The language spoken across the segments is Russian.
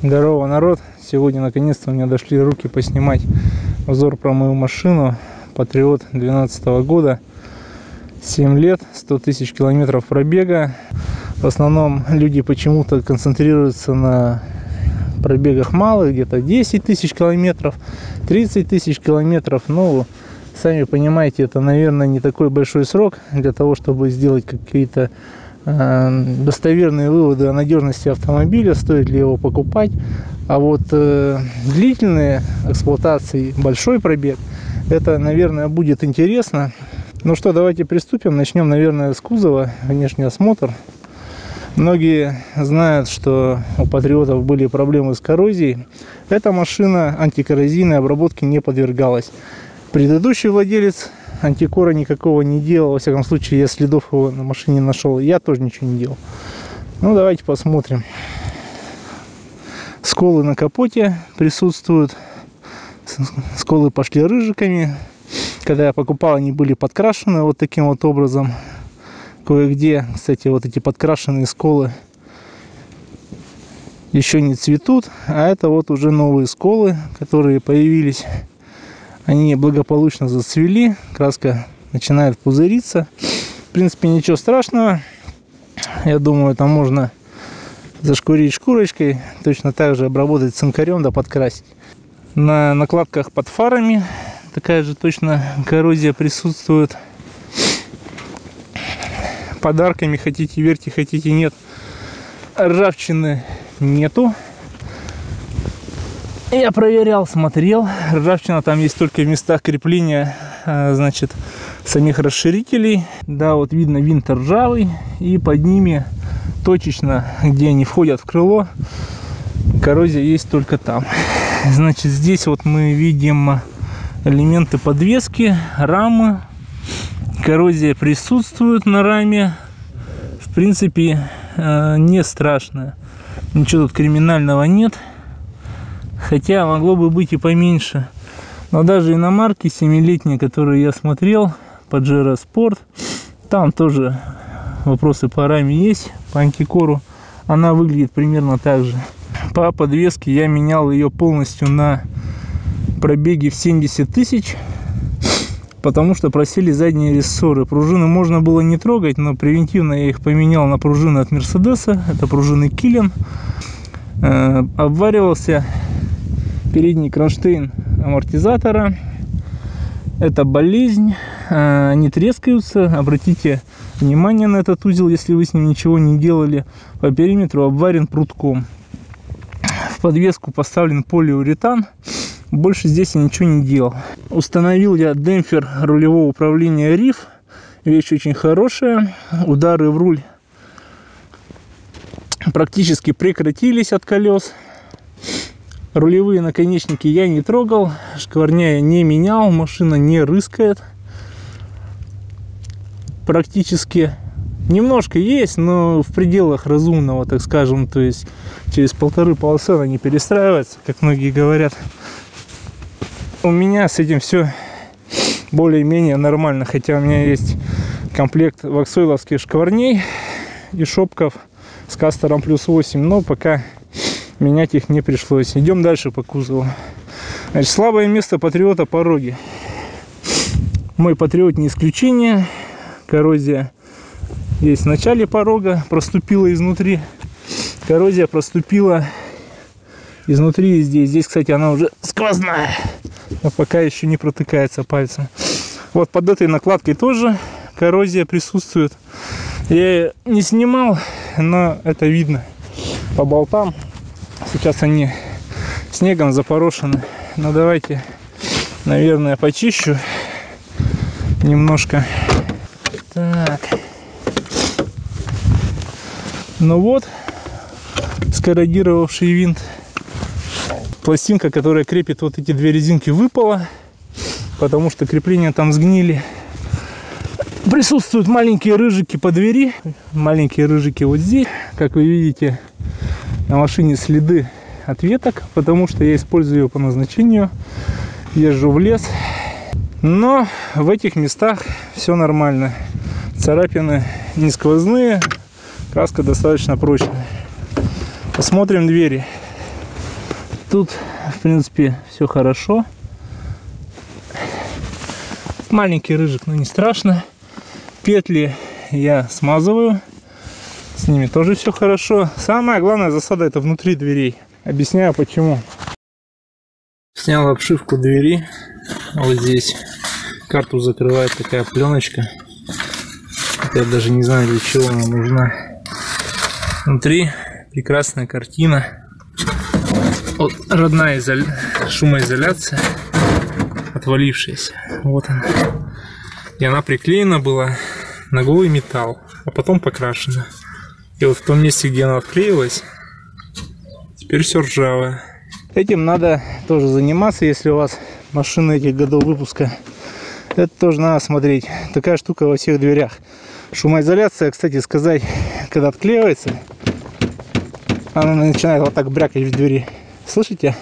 Здорово, народ! Сегодня наконец-то у меня дошли руки поснимать обзор про мою машину Patriot 2012 года. 7 лет, 100 тысяч километров пробега. В основном люди почему-то концентрируются на пробегах малых, где-то 10 тысяч километров, 30 тысяч километров. Ну, сами понимаете, это, наверное, не такой большой срок для того, чтобы сделать какие-то достоверные выводы о надежности автомобиля, стоит ли его покупать. А вот длительные эксплуатации, большой пробег, это, наверное, будет интересно. Ну что, давайте приступим. Начнем, наверное, с кузова, внешний осмотр. Многие знают, что у патриотов были проблемы с коррозией. Эта машина антикоррозийной обработке не подвергалась. Предыдущий владелец антикора никакого не делал. Во всяком случае, я следов его на машине нашел. Я тоже ничего не делал. Ну, давайте посмотрим. Сколы на капоте присутствуют. Сколы пошли рыжиками. Когда я покупал, они были подкрашены вот таким вот образом. Кое-где, кстати, вот эти подкрашенные сколы еще не цветут. А это вот уже новые сколы, которые появились. Они благополучно зацвели. Краска начинает пузыриться. В принципе, ничего страшного. Я думаю, там можно зашкурить шкурочкой. Точно так же обработать цинкарем, да подкрасить. На накладках под фарами такая же точно коррозия присутствует. Подарками хотите верьте, хотите нет. Ржавчины нету. Я проверял, смотрел. Ржавчина там есть только в местах крепления, значит, самих расширителей. Да, вот видно, винт ржавый. И под ними точечно, где они входят в крыло, коррозия есть только там. Значит, здесь вот мы видим элементы подвески, рамы. Коррозия присутствует на раме. В принципе, не страшно. Ничего тут криминального нет. Хотя могло бы быть и поменьше. Но даже иномарки 7-летние, которые я смотрел, Pajero Sport, там тоже вопросы по раме есть, по антикору. Она выглядит примерно так же. По подвеске я менял ее полностью на пробеге в 70 тысяч. Потому что просели задние рессоры. Пружины можно было не трогать, но превентивно я их поменял на пружины от Мерседеса. Это пружины Киллен. Обваривался передний кронштейн амортизатора. Это болезнь. Они трескаются. Обратите внимание на этот узел, если вы с ним ничего не делали. По периметру обварен прутком. В подвеску поставлен полиуретан. Больше здесь я ничего не делал. Установил я демпфер рулевого управления RIF. Вещь очень хорошая. Удары в руль практически прекратились от колес. Рулевые наконечники я не трогал. Шкварня я не менял. Машина не рыскает. Практически немножко есть, но в пределах разумного, так скажем. То есть через полторы полосы она не перестраивается, как многие говорят. У меня с этим все более-менее нормально. Хотя у меня есть комплект ваксойловских шкварней и шопков с кастером плюс 8. Но пока менять их не пришлось. Идем дальше по кузову. Значит, слабое место Патриота — пороги. Мой Патриот не исключение. Коррозия есть в начале порога. Проступила изнутри. Коррозия проступила изнутри и здесь. Здесь, кстати, она уже сквозная. Но пока еще не протыкается пальцем. Вот под этой накладкой тоже коррозия присутствует. Я ее не снимал, но это видно по болтам. Сейчас они снегом запорошены. Но давайте, наверное, почищу немножко. Так. Ну вот, скоррозировавший винт. Пластинка, которая крепит вот эти две резинки, выпала, потому что крепления там сгнили. Присутствуют маленькие рыжики по двери, маленькие рыжики вот здесь. Как вы видите, на машине следы от веток, потому что я использую ее по назначению. Езжу в лес. Но в этих местах все нормально. Царапины не сквозные, краска достаточно прочная. Посмотрим двери. Тут, в принципе, все хорошо. Маленький рыжик, но не страшно. Петли я смазываю. С ними тоже все хорошо. Самая главная засада — это внутри дверей. Объясняю почему. Снял обшивку двери. Вот здесь карту закрывает такая пленочка. Я даже не знаю, для чего она нужна. Внутри прекрасная картина. Вот родная шумоизоляция, отвалившаяся. Вот она. И она приклеена была на голый металл, а потом покрашена. И вот в том месте, где она отклеилась, теперь все ржавое. Этим надо тоже заниматься, если у вас машина этих годов выпуска. Это тоже надо смотреть. Такая штука во всех дверях. Шумоизоляция, кстати сказать, когда отклеивается, она начинает вот так брякать в двери. Слышите?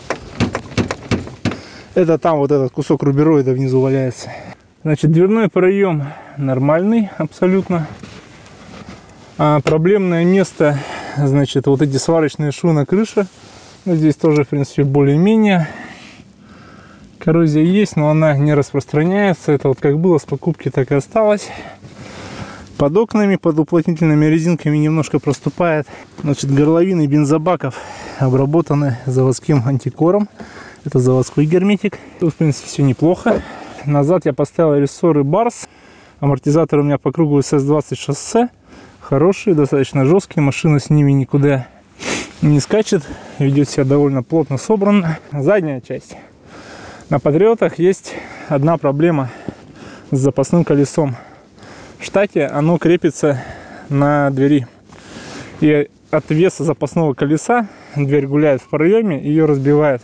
Это там вот этот кусок рубероида внизу валяется. Значит, дверной проем нормальный абсолютно. А проблемное место, значит, вот эти сварочные швы на крыше. Ну, здесь тоже, в принципе, более-менее. Коррозия есть, но она не распространяется. Это вот как было с покупки, так и осталось. Под окнами, под уплотнительными резинками немножко проступает. Значит, горловины бензобаков обработаны заводским антикором. Это заводской герметик. Тут, в принципе, все неплохо. Назад я поставил рессоры Барс. Амортизатор у меня по кругу SS20 шоссе. Хорошие, достаточно жесткие. Машина с ними никуда не скачет. Ведет себя довольно плотно собрано. Задняя часть. На Патриотах есть одна проблема с запасным колесом. В штате оно крепится на двери. И от веса запасного колеса дверь гуляет в проеме, ее разбивает.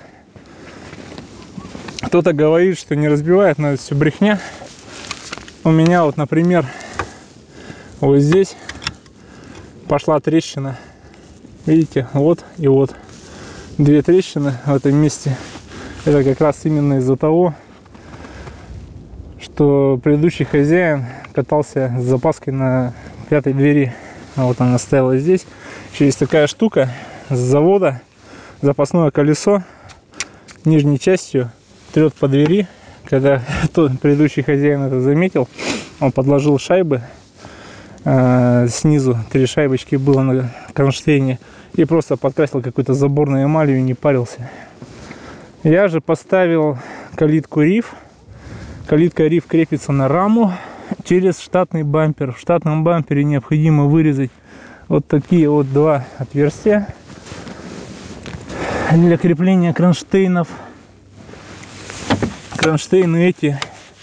Кто-то говорит, что не разбивает, но это все брехня. У меня вот, например, вот здесь пошла трещина. Видите, вот и вот. Две трещины в этом месте. Это как раз именно из-за того, что предыдущий хозяин катался с запаской на пятой двери. Вот она стояла здесь. Еще есть такая штука с завода. Запасное колесо нижней частью трет по двери. Когда тот предыдущий хозяин это заметил, он подложил шайбы. Снизу 3 шайбочки было на кронштейне. И просто подкрасил какой-то заборной эмалью и не парился. Я же поставил калитку риф. Калитка риф крепится на раму через штатный бампер. В штатном бампере необходимо вырезать вот такие вот 2 отверстия для крепления кронштейнов. Кронштейны эти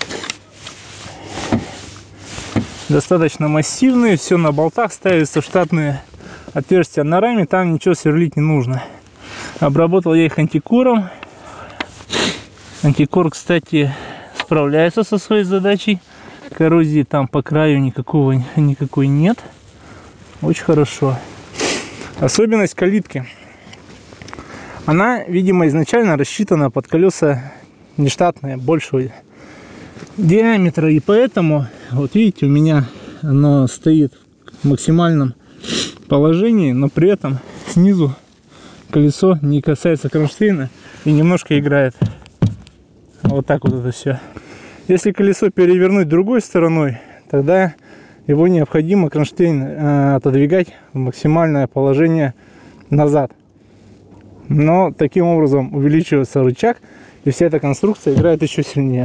достаточно массивные. Все на болтах ставится, штатные отверстия на раме. Там ничего сверлить не нужно. Обработал я их антикором. Антикор, кстати, справляется со своей задачей. Коррозии там по краю никакой нет. Очень хорошо. Особенность калитки. Она, видимо, изначально рассчитана под колеса нештатные, большего диаметра. И поэтому, вот видите, у меня оно стоит в максимальном положении, но при этом снизу колесо не касается кронштейна и немножко играет. Вот так вот это все. Если колесо перевернуть другой стороной, тогда его необходимо кронштейн отодвигать в максимальное положение назад. Но таким образом увеличивается рычаг, и вся эта конструкция играет еще сильнее.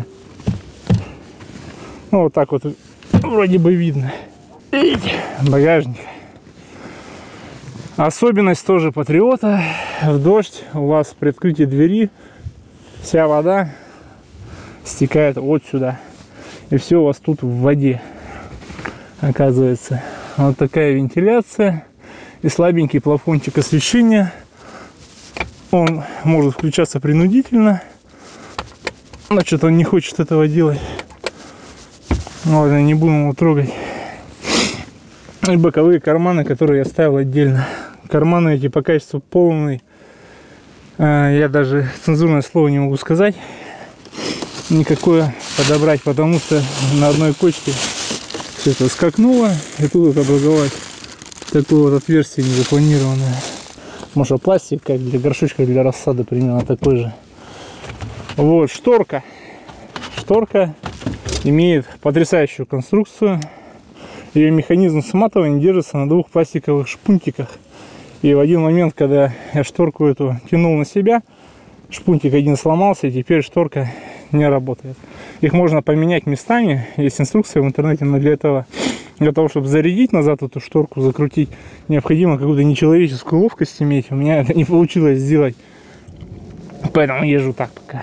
Ну, вот так вот вроде бы видно. Видите, багажник. Особенность тоже Патриота. В дождь у вас при открытии двери вся вода стекает вот сюда. И все у вас тут в воде оказывается. Вот такая вентиляция и слабенький плафончик освещения. Он может включаться принудительно. Но что-то он не хочет этого делать. Ладно, не будем его трогать. И боковые карманы, которые я ставил отдельно. Карманы эти по качеству полные. Я даже цензурное слово не могу сказать. Никакое подобрать, потому что на одной кочке все это скакнуло. И тут вот образовалось такое вот отверстие незапланированное. Может, пластик, как для горшочка, для рассады, примерно такой же. Вот, шторка. Шторка имеет потрясающую конструкцию. Ее механизм сматывания держится на двух пластиковых шпунтиках. И в один момент, когда я шторку эту тянул на себя, шпунтик один сломался, и теперь шторка не работает. Их можно поменять местами. Есть инструкция в интернете, но для того, чтобы зарядить назад эту шторку, закрутить, необходимо какую-то нечеловеческую ловкость иметь. У меня это не получилось сделать. Поэтому езжу так пока.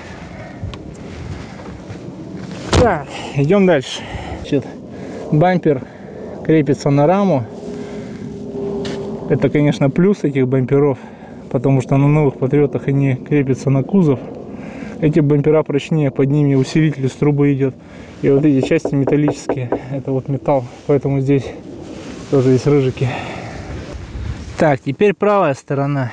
Так, идем дальше. Значит, бампер крепится на раму. Это, конечно, плюс этих бамперов, потому что на новых Патриотах они крепятся на кузов. Эти бампера прочнее, под ними усилитель с трубы идет. И вот эти части металлические, это вот металл, поэтому здесь тоже есть рыжики. Так, теперь правая сторона.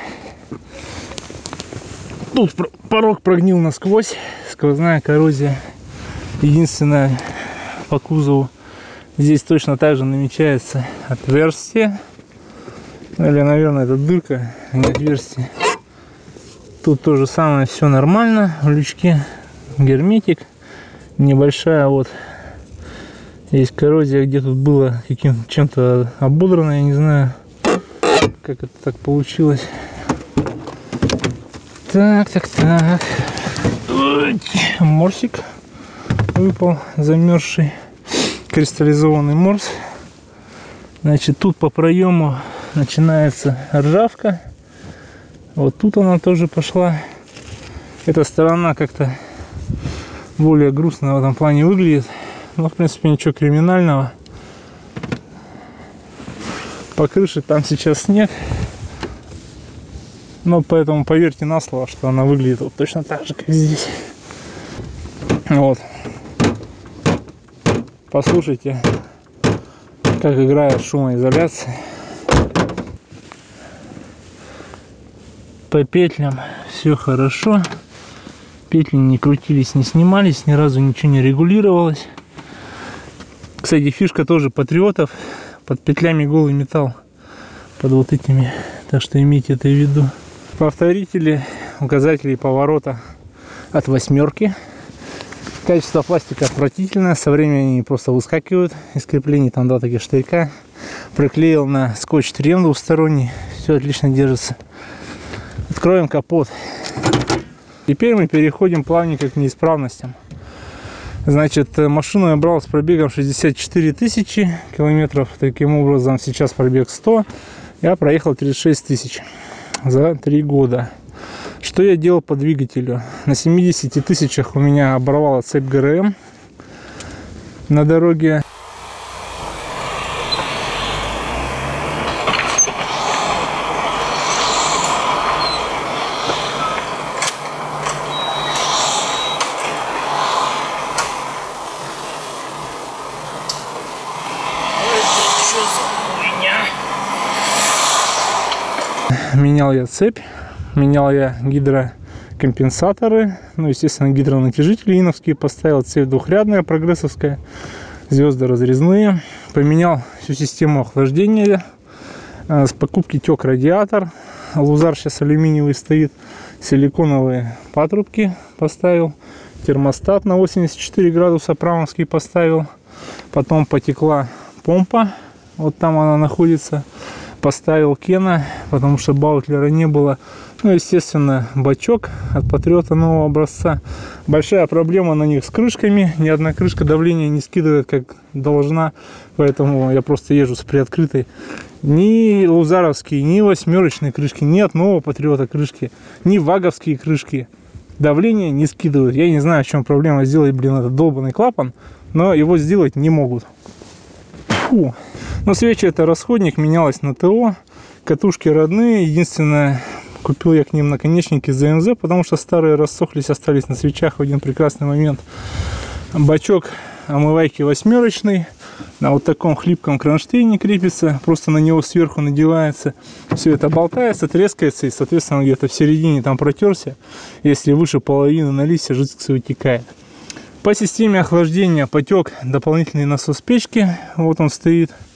Тут порог прогнил насквозь, сквозная коррозия. Единственное, по кузову здесь точно так же намечается отверстие. Или, наверное, это дырка, а не отверстие. Тут то же самое, все нормально. В лючке герметик. Небольшая вот есть коррозия, где тут было чем-то ободрано, я не знаю, как это так получилось. Так. Морсик выпал, замерзший, кристаллизованный морс. Значит, тут по проему начинается ржавка. Вот тут она тоже пошла. Эта сторона как-то более грустно в этом плане выглядит. Но, в принципе, ничего криминального. По крыше там сейчас снег. Но поэтому поверьте на слово, что она выглядит вот точно так же, как здесь. Вот. Послушайте, как играет шумоизоляция. По петлям все хорошо. Петли не крутились, не снимались, ни разу ничего не регулировалось. Кстати, фишка тоже Патриотов. Под петлями голый металл. Под вот этими. Так что имейте это в виду. Повторители, указатели поворота от 8. Качество пластика отвратительное. Со временем они просто выскакивают из креплений. Там два таких штырька. Приклеил на скотч трем двусторонний. Все отлично держится. Откроем капот. Теперь мы переходим плавненько к неисправностям. Значит, машину я брал с пробегом 64 тысячи километров. Таким образом, сейчас пробег 100. Я проехал 36 тысяч за 3 года. Что я делал по двигателю? На 70 тысячах у меня оборвала цепь ГРМ на дороге. Менял я цепь, менял я гидрокомпенсаторы, ну, естественно, гидронатяжители иновские поставил, цепь двухрядная, прогрессовская, звезды разрезные. Поменял всю систему охлаждения, с покупки тек радиатор, лузар сейчас алюминиевый стоит, силиконовые патрубки поставил, термостат на 84 градуса прамовский поставил, потом потекла помпа, вот там она находится. Поставил Кена, потому что Баутлера не было. Ну, естественно, бачок от Патриота нового образца. Большая проблема на них с крышками. Ни одна крышка давление не скидывает, как должна. Поэтому я просто езжу с приоткрытой. Ни лузаровские, ни 8-очные крышки, ни от нового Патриота крышки, ни ваговские крышки давление не скидывают. Я не знаю, в чем проблема сделать, этот долбанный клапан, но его сделать не могут. Фу. Но свечи это расходник, менялось на ТО, катушки родные, единственное, купил я к ним наконечники ЗМЗ, потому что старые рассохлись, остались на свечах в один прекрасный момент. Бачок омывайки 8-очный, на вот таком хлипком кронштейне крепится, просто на него сверху надевается, все это болтается, трескается и, соответственно, где-то в середине там протерся, если выше половины на листья, жидкость вытекает. По системе охлаждения потек дополнительный насос печки, вот он стоит.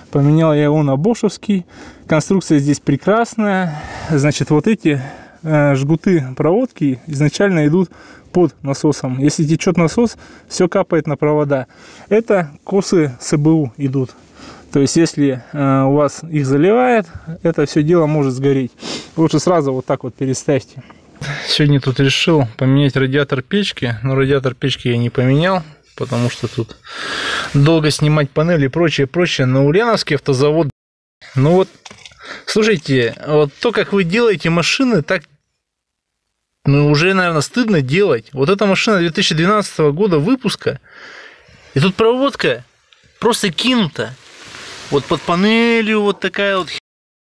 Поменял я его на бошевский. Конструкция здесь прекрасная. Значит, вот эти жгуты проводки изначально идут под насосом. Если течет насос, все капает на провода. Это косы СБУ идут. То есть, если у вас их заливает, это все дело может сгореть. Лучше сразу вот так вот переставьте. Сегодня тут решил поменять радиатор печки. Но радиатор печки я не поменял, потому что тут долго снимать панели и прочее, прочее. На Ульяновский автозавод. Ну вот, слушайте, вот то, как вы делаете машины, так, ну, уже, наверное, стыдно делать. Вот эта машина 2012 года выпуска, и тут проводка просто кинута. Вот под панелью вот такая вот.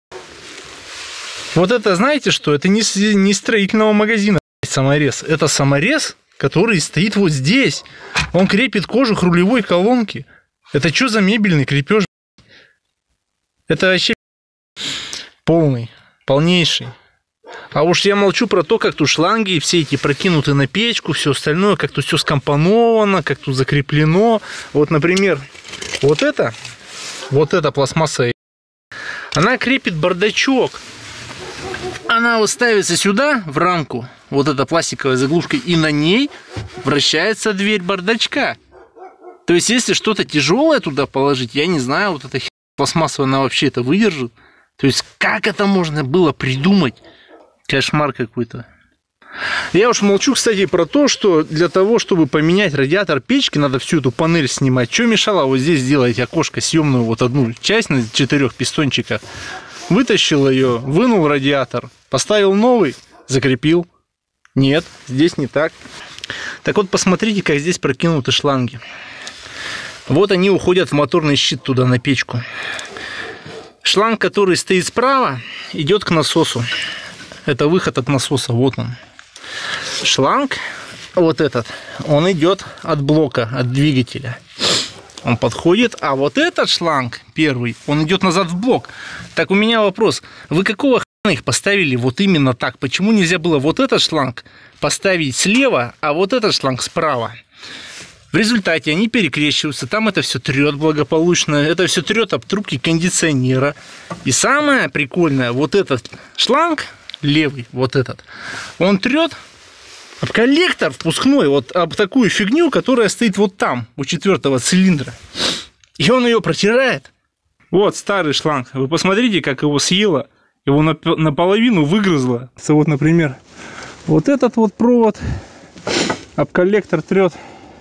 Вот это, знаете что? Это не строительного магазина саморез. Это саморез, который стоит вот здесь. Он крепит кожух рулевой колонки. Это что за мебельный крепеж? Это вообще полнейший. А уж я молчу про то, как тут шланги все эти прокинуты на печку, все остальное, как тут все скомпоновано, как тут закреплено. Вот, например, вот эта пластмасса, она крепит бардачок. Она вот ставится сюда, в рамку, вот эта пластиковая заглушка, и на ней вращается дверь бардачка. То есть, если что-то тяжелое туда положить, я не знаю, вот эта пластмассовая, она вообще это выдержит. То есть, как это можно было придумать? Кошмар какой-то. Я уж молчу, кстати, про то, что для того, чтобы поменять радиатор печки, надо всю эту панель снимать. Что мешало вот здесь сделать окошко съемную, вот одну часть на 4 пистончиках. Вытащил ее, вынул радиатор, поставил новый, закрепил. Нет, здесь не так. Так вот, посмотрите, как здесь прокинуты шланги. Вот они уходят в моторный щит туда, на печку. Шланг, который стоит справа, идет к насосу. Это выход от насоса, вот он. Шланг, вот этот, он идет от блока, от двигателя. Он подходит, а вот этот шланг, первый, он идет назад в блок. Так у меня вопрос, вы какого хрена их поставили вот именно так? Почему нельзя было вот этот шланг поставить слева, а вот этот шланг справа? В результате они перекрещиваются, там это все трет благополучно, это все трет об трубки кондиционера. И самое прикольное, вот этот шланг, левый, вот этот, он трет об коллектор впускной, вот об такую фигню, которая стоит вот там, у 4-го цилиндра. И он ее протирает. Вот старый шланг. Вы посмотрите, как его съело. Его наполовину выгрызло. Вот, например, вот этот вот провод об коллектор трет.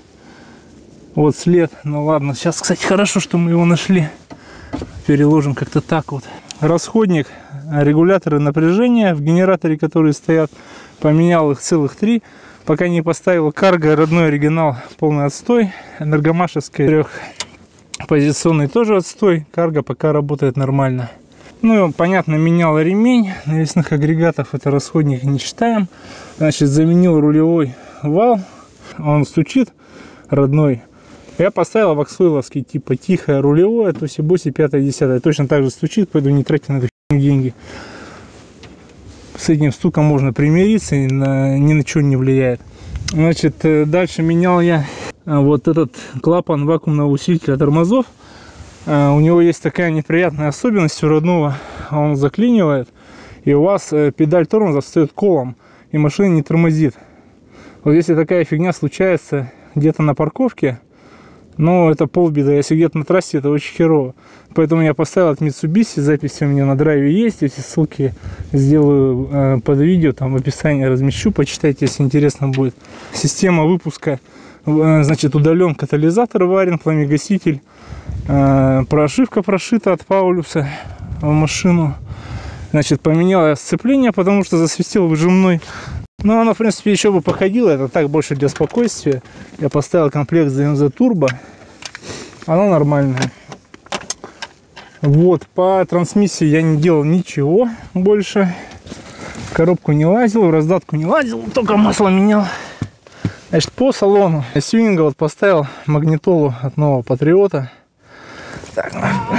Вот след. Ну ладно, сейчас, кстати, хорошо, что мы его нашли. Переложим как-то так вот. Расходник, регуляторы напряжения в генераторе, которые стоят. Поменял их целых 3. Пока не поставил карго, родной оригинал, полный отстой. Энергомашевский 3-позиционный тоже отстой. Карго пока работает нормально. Ну, понятно, менял ремень навесных агрегатов. Это расходник не считаем. Значит, заменил рулевой вал. Он стучит, родной. Я поставил ваксойловский, типа тихое рулевое, то есть Боси 5-10. Точно так же стучит, поэтому не тратьте на это деньги. С этим стуком можно примириться, и ни на что не влияет. Значит, дальше менял я вот этот клапан вакуумного усилителя тормозов. У него есть такая неприятная особенность у родного. Он заклинивает, и у вас педаль тормоза встает колом, и машина не тормозит. Вот если такая фигня случается где-то на парковке, ну, это полбеды. Если где-то на трассе, это очень херово. Поэтому я поставил от Mitsubishi. Записи у меня на драйве есть. Эти ссылки сделаю под видео. Там в описании размещу. Почитайте, если интересно будет. Система выпуска. Значит, удален катализатор, варен, пламегаситель. Прошивка прошита от Паулюса в машину. Значит, поменял я сцепление, потому что засвистел выжимной. Ну, оно, в принципе, еще бы походило. Это так, больше для спокойствия. Я поставил комплект ZMZ Turbo. Оно нормальное. Вот, по трансмиссии я не делал ничего больше. В коробку не лазил, в раздатку не лазил, только масло менял. Значит, по салону Сьюинга вот поставил магнитолу от нового Патриота. Так,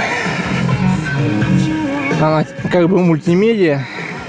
она как бы мультимедиа.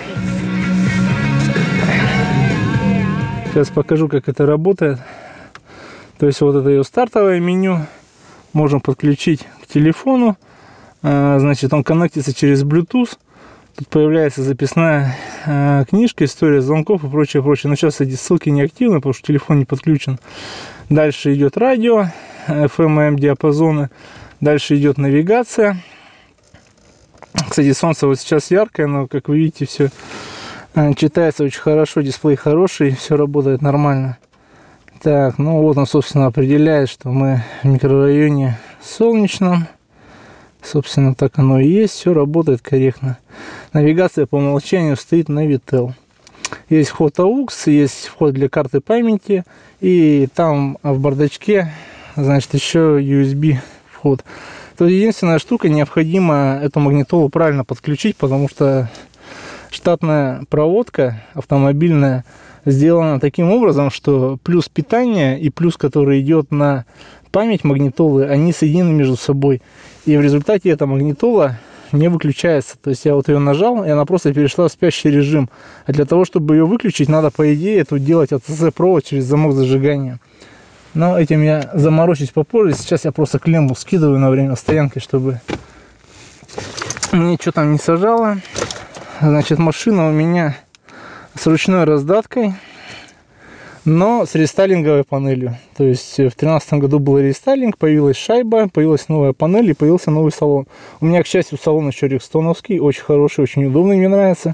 Сейчас покажу, как это работает. То есть вот это ее стартовое меню. Можем подключить к телефону. Значит, он коннектится через Bluetooth. Тут появляется записная книжка, история звонков и прочее, прочее. Но сейчас эти ссылки не активны, потому что телефон не подключен. Дальше идет радио, FM и AM диапазоны. Дальше идет навигация. Кстати, солнце вот сейчас яркое, но, как вы видите, все читается очень хорошо, дисплей хороший, все работает нормально. Так, ну вот он, собственно, определяет, что мы в микрорайоне солнечном. Собственно, так оно и есть, все работает корректно. Навигация по умолчанию стоит на Vitel. Есть вход AUX, есть вход для карты памяти, и там в бардачке, значит, еще USB вход. То единственная штука, необходимо эту магнитолу правильно подключить, потому что штатная проводка автомобильная сделана таким образом, что плюс питания и плюс, который идет на память магнитолы, они соединены между собой. И в результате эта магнитола не выключается. То есть я вот ее нажал, и она просто перешла в спящий режим. А для того, чтобы ее выключить, надо, по идее, тут делать АЦЦ-провод через замок зажигания. Но этим я заморочусь попозже. Сейчас я просто клемму скидываю на время стоянки, чтобы ничего там не сажало. Значит, машина у меня с ручной раздаткой, но с рестайлинговой панелью. То есть в 2013 году был рестайлинг, появилась шайба, появилась новая панель и появился новый салон. У меня, к счастью, салон еще рикстоновский, очень хороший, очень удобный, мне нравится.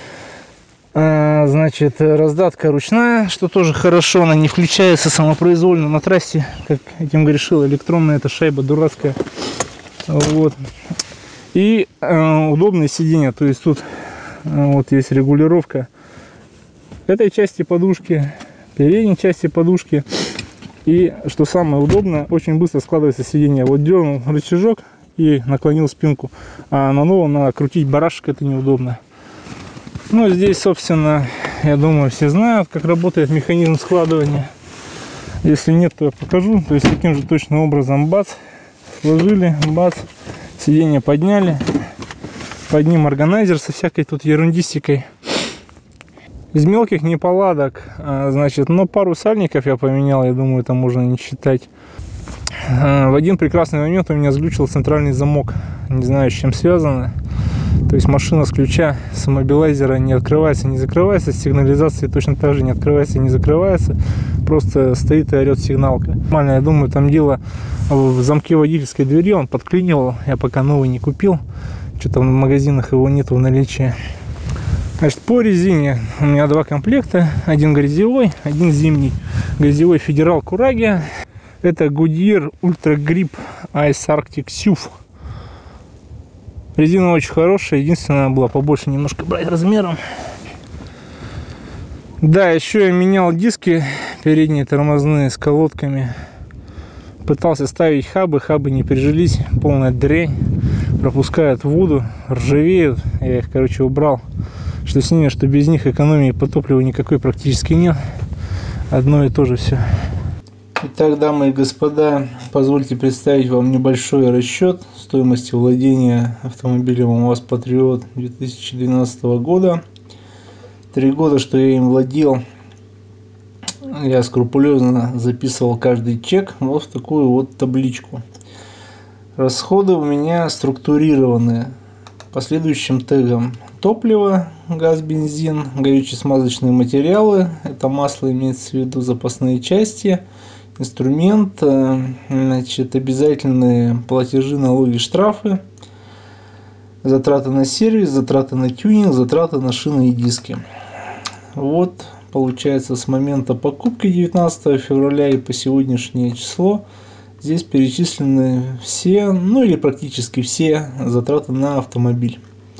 Значит, раздатка ручная, что тоже хорошо, она не включается самопроизвольно на трассе, как этим грешил, электронная эта шайба дурацкая. Вот. И удобные сиденья, то есть тут вот есть регулировка этой части подушки, передней части подушки. И что самое удобное, очень быстро складывается сиденье. Вот дернул рычажок и наклонил спинку, а на новом надо крутить барашек, это неудобно. Ну, здесь, собственно, я думаю, все знают, как работает механизм складывания. Если нет, то я покажу. То есть таким же точным образом, бац, сложили, бац, сиденье подняли, под ним органайзер со всякой тут ерундистикой. Из мелких неполадок, значит, но пару сальников я поменял, я думаю, это можно не считать. В один прекрасный момент у меня сглючил центральный замок, не знаю, с чем связано. То есть машина с ключа, с иммобилайзера не открывается, не закрывается, с сигнализацией точно так же не открывается, не закрывается. Просто стоит и орет сигналка. Нормально, я думаю, там дело в замке водительской двери, он подклинивал, я пока новый не купил. Что-то в магазинах его нету в наличии. Значит, по резине у меня два комплекта, один грязевой, один зимний. Грязевой Федерал Кураги. Это Goodyear Ultra Grip Ice Arctic SUV. Резина очень хорошая, единственное, была побольше немножко брать размером. Да, еще я менял диски передние тормозные с колодками. Пытался ставить хабы, хабы не прижились, полная дрянь. Пропускают воду, ржавеют. Я их, короче, убрал. Что с ними, что без них, экономии по топливу никакой практически нет. Одно и то же все. Итак, дамы и господа, позвольте представить вам небольшой расчет стоимости владения автомобилем УАЗ Патриот 2012 года. 3 года, что я им владел, я скрупулезно записывал каждый чек вот в такую вот табличку. Расходы у меня структурированы по следующим тегам: топливо, газ, бензин, горюче-смазочные материалы, это масло, имеется в виду, запасные части, инструмент, значит, обязательные платежи, налоги, штрафы, затраты на сервис, затраты на тюнинг, затраты на шины и диски. Вот, получается, с момента покупки 19 февраля и по сегодняшнее число здесь перечислены все, ну или практически все затраты на автомобиль.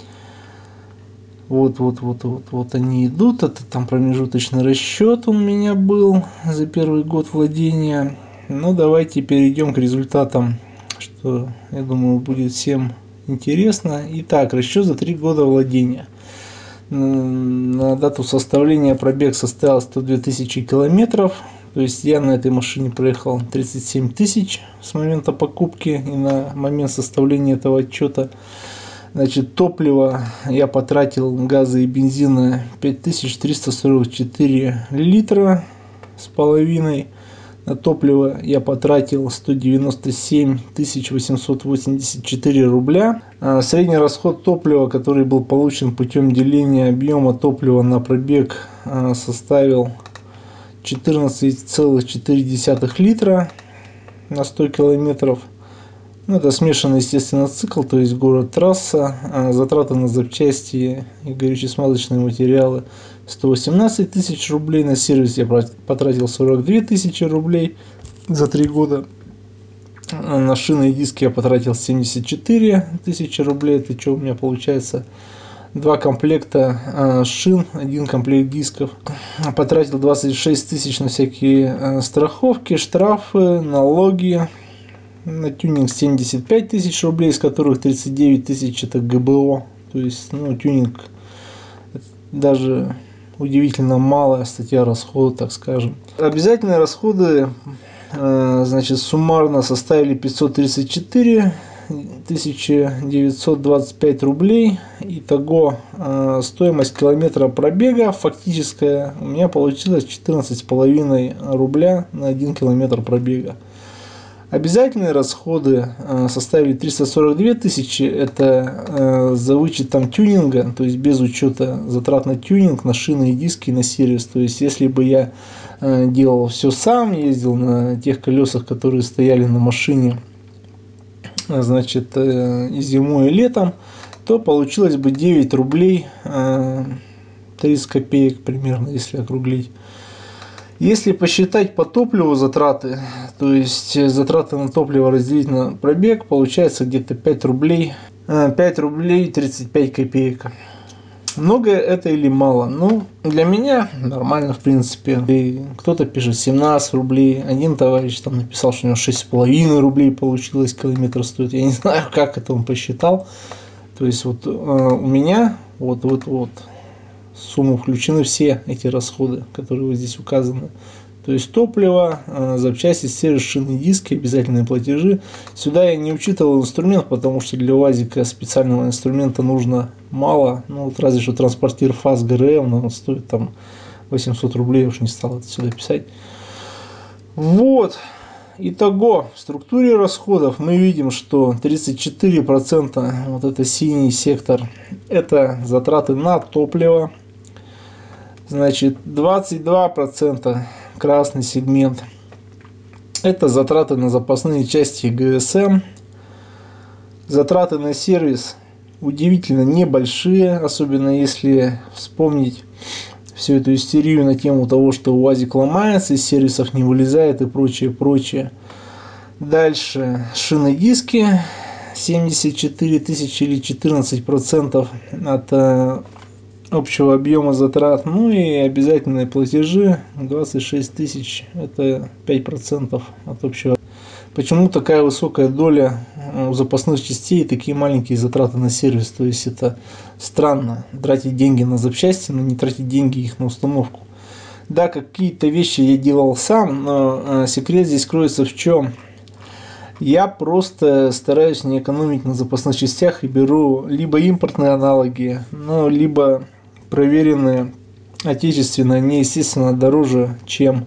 Вот они идут. Это там промежуточный расчет у меня был за первый год владения. Ну, давайте перейдем к результатам, что, я думаю, будет всем интересно. Итак, расчет за 3 года владения. На дату составления пробег составил 102 тысячи километров. То есть я на этой машине проехал 37 тысяч с момента покупки и на момент составления этого отчета. Значит, топливо я потратил, газа и бензина 5344 литра с половиной. На топливо я потратил 197 884 рубля. Средний расход топлива, который был получен путем деления объема топлива на пробег, составил 14,4 литра на 100 километров. Ну, это смешанный, естественно, цикл, то есть город-трасса. Затраты на запчасти и горюче-смазочные материалы 118 тысяч рублей. На сервис я потратил 42 тысячи рублей за 3 года. На шины и диски я потратил 74 тысячи рублей. Это что у меня получается? 2 комплекта шин, 1 комплект дисков. Потратил 26 тысяч на всякие страховки, штрафы, налоги. На тюнинг 75 тысяч рублей, из которых 39 тысяч это ГБО. То есть, ну, тюнинг даже удивительно малая статья расхода, так скажем. Обязательные расходы, значит, суммарно составили 534 925 рублей. Итого стоимость километра пробега фактическая у меня получилась 14,5 рубля на 1 километр пробега. Обязательные расходы составили 342 тысячи, это за вычетом тюнинга, то есть без учета затрат на тюнинг, на шины и диски, на сервис. То есть если бы я делал все сам, ездил на тех колесах, которые стояли на машине, значит, и зимой, и летом, то получилось бы 9 рублей 30 копеек примерно, если округлить. Если посчитать по топливу затраты, то есть затраты на топливо разделить на пробег, получается где-то 5 рублей 35 копеек. Много это или мало? Ну, для меня нормально, в принципе. Кто-то пишет 17 рублей. Один товарищ там написал, что у него 6,5 рублей получилось, километр стоит. Я не знаю, как это он посчитал. То есть вот у меня вот в сумму включены все эти расходы, которые вот здесь указаны. То есть топливо, запчасти, сервис, шины, диски, обязательные платежи. Сюда я не учитывал инструмент, потому что для УАЗика специального инструмента нужно мало. Ну вот разве что транспортир ФАС ГРМ, но он стоит там 800 рублей, я уж не стал это сюда писать. Вот. Итого, в структуре расходов мы видим, что 34%, вот это синий сектор, это затраты на топливо. Значит, 22% красный сегмент, это затраты на запасные части ГСМ. Затраты на сервис удивительно небольшие, особенно если вспомнить всю эту истерию на тему того, что УАЗик ломается, из сервисов не вылезает и прочее, прочее. Дальше шины и диски 74 тысячи или 14% от общего объема затрат. Ну и обязательные платежи 26 тысяч, это 5% от общего. Почему такая высокая доля у запасных частей и такие маленькие затраты на сервис? То есть это странно, тратить деньги на запчасти, но не тратить деньги их на установку. Да, какие-то вещи я делал сам, но секрет здесь кроется в чем? Я просто стараюсь не экономить на запасных частях и беру либо импортные аналоги, ну, либо проверенные отечественно. Они, естественно, дороже, чем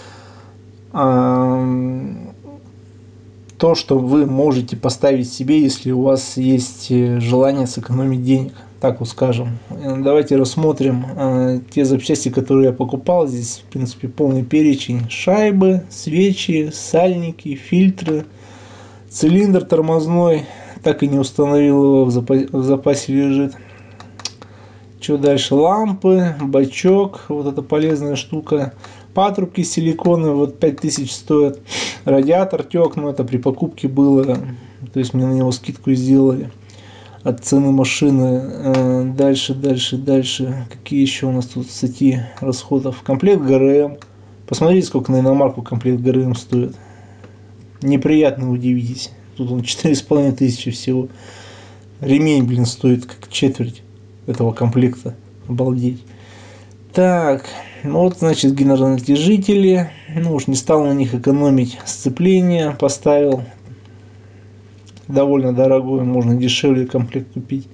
то, что вы можете поставить себе, если у вас есть желание сэкономить денег, так вот скажем. Давайте рассмотрим те запчасти, которые я покупал. Здесь, в принципе, полный перечень: шайбы, свечи, сальники, фильтры, цилиндр тормозной, так и не установил его, в запасе лежит. Что дальше? Лампы, бачок, вот эта полезная штука. Патрубки силиконовые, вот 5000 стоят. Радиатор тек, но это при покупке было, то есть мне на него скидку сделали от цены машины. Дальше. Какие еще у нас тут статьи расходов? Комплект ГРМ. Посмотрите, сколько на иномарку комплект ГРМ стоит. Неприятно удивитесь. Тут он 4500 всего. Ремень, блин, стоит как четверть этого комплекта. Обалдеть. Так, ну вот, значит, гидронатяжители. Ну уж не стал на них экономить. Сцепление поставил. Довольно дорогой, можно дешевле комплект купить.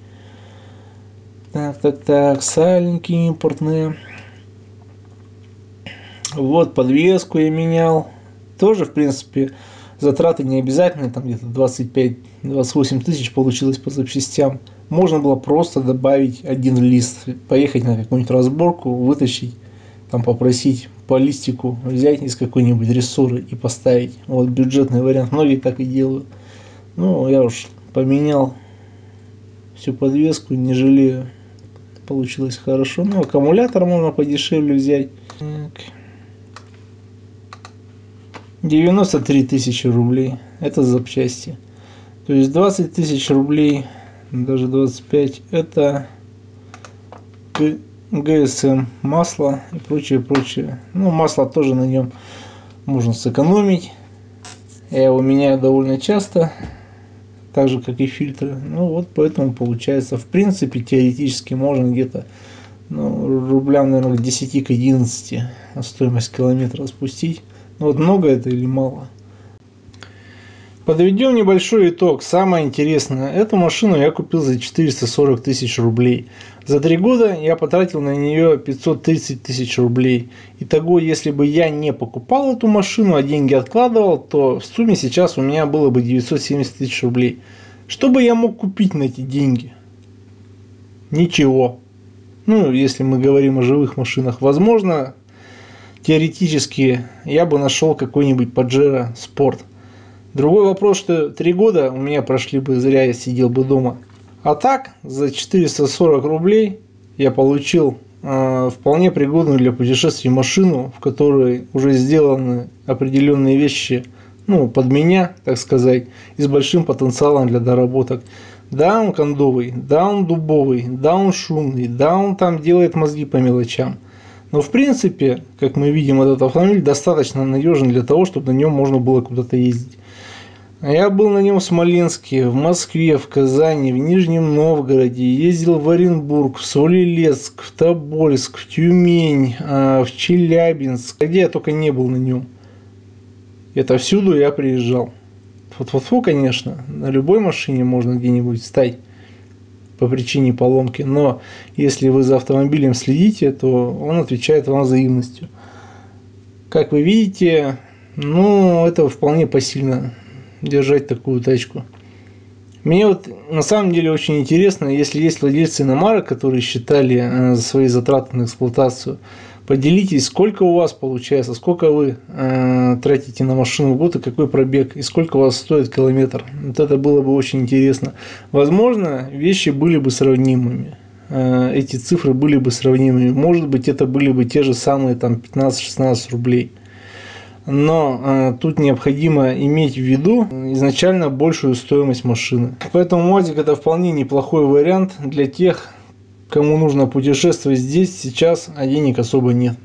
Так, сальники импортные. Вот подвеску я менял. Тоже, в принципе, затраты не обязательные, там где-то 25-28 тысяч получилось по запчастям. Можно было просто добавить один лист, поехать на какую-нибудь разборку, вытащить, там попросить по листику взять из какой-нибудь рессоры и поставить. Вот бюджетный вариант, многие так и делают. Ну, я уж поменял всю подвеску, не жалею. Получилось хорошо. Ну, аккумулятор можно подешевле взять. Так. 93 тысячи рублей. Это запчасти. То есть 20 тысяч рублей, даже 25, это ГСМ масло и прочее, прочее. Ну, масло тоже на нем можно сэкономить. Я его меняю довольно часто, так же как и фильтры. Ну вот поэтому получается, в принципе, теоретически можно где-то, ну, рублям, наверное, к 10 к 11 на стоимость километра спустить. Ну вот много это или мало? Подведем небольшой итог. Самое интересное, эту машину я купил за 440 тысяч рублей. За 3 года я потратил на нее 530 тысяч рублей. Итого, если бы я не покупал эту машину, а деньги откладывал, то в сумме сейчас у меня было бы 970 тысяч рублей. Что бы я мог купить на эти деньги? Ничего. Ну, если мы говорим о живых машинах, возможно, теоретически я бы нашел какой-нибудь Pajero Sport. Другой вопрос, что 3 года у меня прошли бы зря, я сидел бы дома. А так, за 440 рублей я получил вполне пригодную для путешествий машину, в которой уже сделаны определенные вещи, ну, под меня, так сказать, и с большим потенциалом для доработок. Да, он кондовый, да, он дубовый, да, он шумный, да, он там делает мозги по мелочам. Но в принципе, как мы видим, этот автомобиль достаточно надежен для того, чтобы на нем можно было куда-то ездить. Я был на нем в Смоленске, в Москве, в Казани, в Нижнем Новгороде, ездил в Оренбург, в Солилецк, в Тобольск, в Тюмень, в Челябинск, где я только не был на нем. Это всюду я приезжал. Фу-фу-фу, конечно, на любой машине можно где-нибудь встать по причине поломки, но если вы за автомобилем следите, то он отвечает вам взаимностью. Как вы видите, ну, это вполне посильно держать такую тачку. Мне вот на самом деле очень интересно, если есть владельцы иномарок, которые считали свои затраты на эксплуатацию, поделитесь, сколько у вас получается, сколько вы тратите на машину в год и какой пробег, и сколько у вас стоит километр. Вот это было бы очень интересно. Возможно, вещи были бы сравнимыми. Эти цифры были бы сравнимыми. Может быть, это были бы те же самые там 15-16 рублей. Но тут необходимо иметь в виду изначально большую стоимость машины. Поэтому УАЗик это вполне неплохой вариант для тех, кому нужно путешествовать здесь, сейчас, а денег особо нет.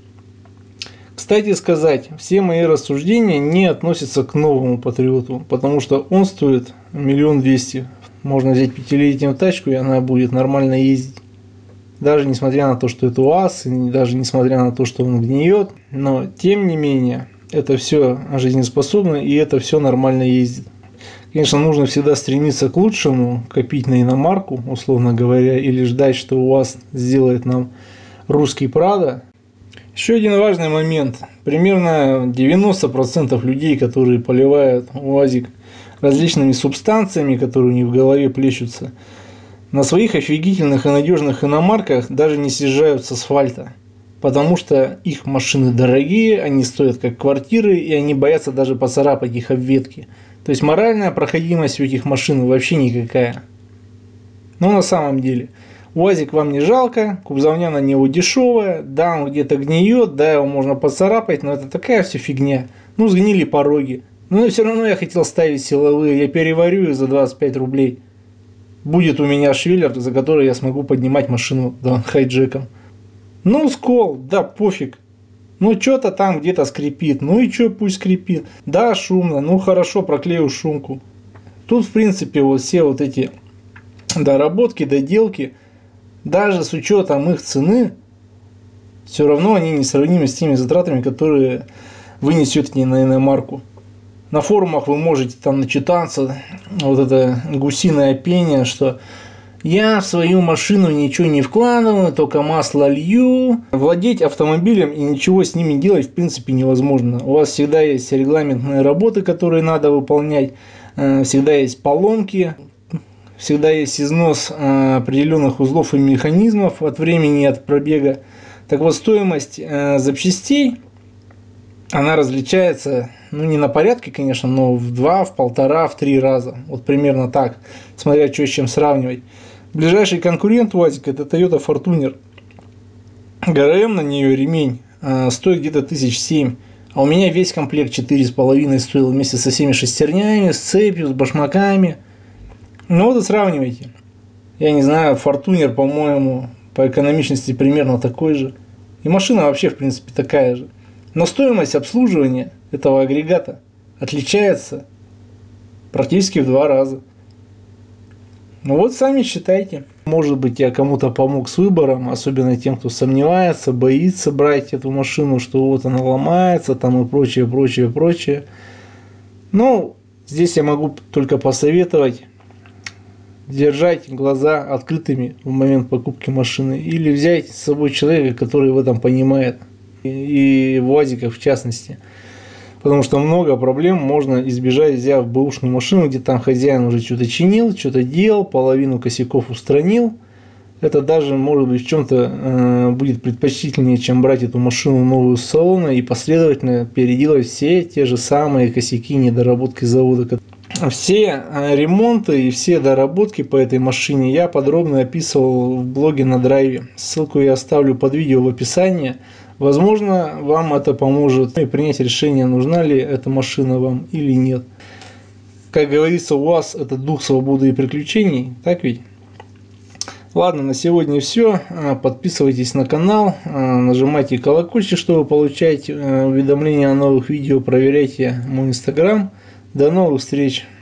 Кстати сказать, все мои рассуждения не относятся к новому Патриоту, потому что он стоит 1 200 000. Можно взять 5-летнюю тачку, и она будет нормально ездить. Даже несмотря на то, что это УАЗ, и даже несмотря на то, что он гниет, но тем не менее, это все жизнеспособно, и это все нормально ездит. Конечно, нужно всегда стремиться к лучшему, копить на иномарку, условно говоря, или ждать, что УАЗ сделает нам русский Прадо. Еще один важный момент. Примерно 90% людей, которые поливают УАЗик различными субстанциями, которые у них в голове плещутся, на своих офигительных и надежных иномарках даже не съезжают с асфальта. Потому что их машины дорогие, они стоят как квартиры, и они боятся даже поцарапать их об ветки. То есть моральная проходимость у этих машин вообще никакая. Но на самом деле, УАЗик вам не жалко, кузовня на него дешевая, да, он где-то гниет, да, его можно поцарапать, но это такая все фигня. Ну, сгнили пороги. Но все равно я хотел ставить силовые, я переварю их за 25 рублей. Будет у меня швеллер, за который я смогу поднимать машину хайджеком. Ну, скол, да пофиг. Ну, что-то там где-то скрипит. Ну и что, пусть скрипит. Да, шумно. Ну, хорошо, проклею шумку. Тут, в принципе, вот все вот эти доработки, доделки, даже с учетом их цены, все равно они несравнимы с теми затратами, которые вы несете на иномарку. На форумах вы можете там начитаться, вот это гусиное пение, что Я в свою машину ничего не вкладываю, только масло лью. Владеть автомобилем и ничего с ними делать в принципе невозможно. У вас всегда есть регламентные работы, которые надо выполнять. Всегда есть поломки. Всегда есть износ определенных узлов и механизмов от времени и от пробега. Так вот, стоимость запчастей, она различается, ну, не на порядке, конечно, но в 2, в 1,5, в 3 раза. Вот примерно так, смотря что с чем сравнивать. Ближайший конкурент УАЗик — это Toyota Fortuner. ГРМ на нее, ремень, стоит где-то 1007. А у меня весь комплект 4,5 стоил вместе со всеми шестернями, с цепью, с башмаками. Ну вот и сравнивайте. Я не знаю, Fortuner, по-моему, по экономичности примерно такой же. И машина вообще, в принципе, такая же. Но стоимость обслуживания этого агрегата отличается практически в 2 раза. Ну вот сами считайте. Может быть, я кому-то помог с выбором, особенно тем, кто сомневается, боится брать эту машину, что вот она ломается, там и прочее, прочее, прочее. Ну, здесь я могу только посоветовать держать глаза открытыми в момент покупки машины или взять с собой человека, который в этом понимает, и в УАЗиках в частности. Потому что много проблем можно избежать, взяв бэушную машину, где там хозяин уже что-то чинил, что-то делал, половину косяков устранил. Это даже, может быть, в чем-то будет предпочтительнее, чем брать эту машину новую с салона и последовательно переделать все те же самые косяки, недоработки завода. Все ремонты и все доработки по этой машине я подробно описывал в блоге на драйве. Ссылку я оставлю под видео в описании. Возможно, вам это поможет принять решение, нужна ли эта машина вам или нет. Как говорится, у вас это дух свободы и приключений, так ведь? Ладно, на сегодня все. Подписывайтесь на канал, нажимайте колокольчик, чтобы получать уведомления о новых видео, проверяйте мой инстаграм. До новых встреч!